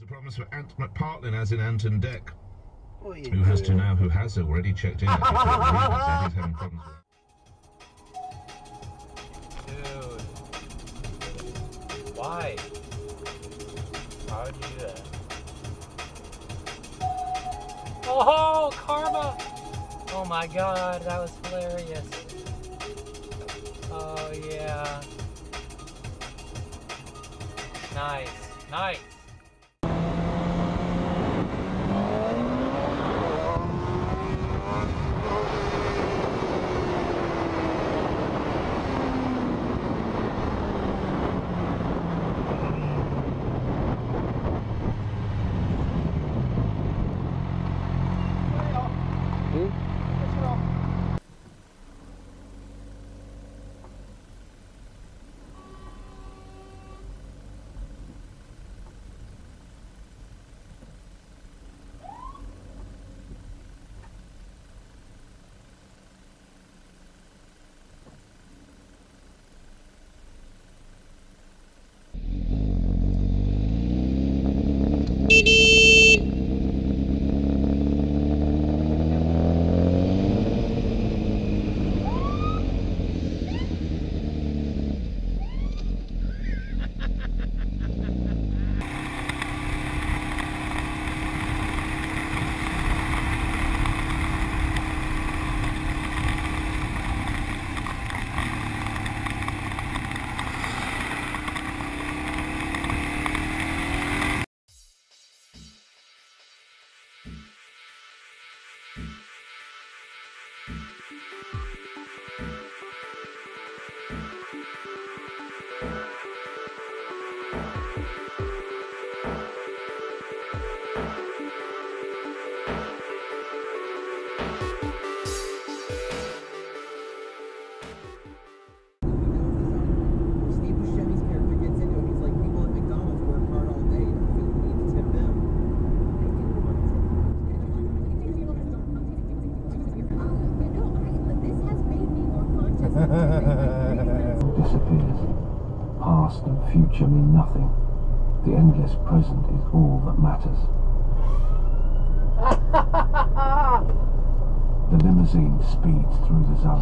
problems for Ant McPartlin, as in Ant and Dec. Who has already checked in. He's having problems with. Dude. Why? Why would you do that? Oh, karma! Oh my god, that was hilarious. Oh yeah. Nice, nice. Disappears. Past and future mean nothing. The endless present is all that matters. The limousine speeds through the zone.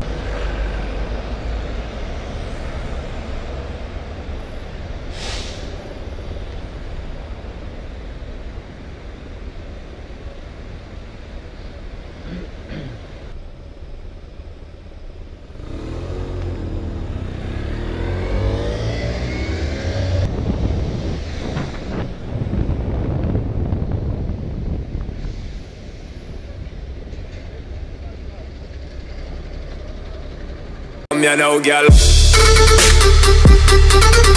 You know, girl.